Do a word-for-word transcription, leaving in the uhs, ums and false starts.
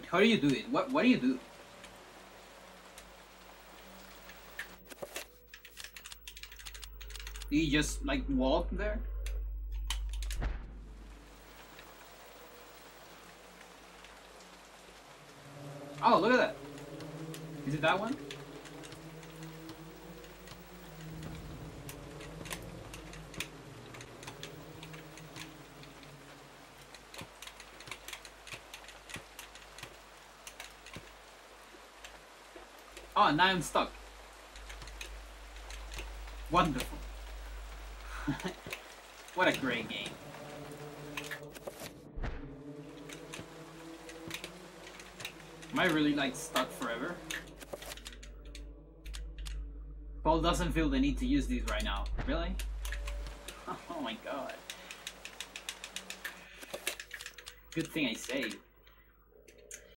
How do you do it? What What do you do? Do you just like walk there? Oh, look at that. Is it that one? Oh, now I'm stuck. Wonderful. What a great game. Am I really like stuck forever? Paul doesn't feel the need to use these right now. Really? Oh my god. Good thing I saved.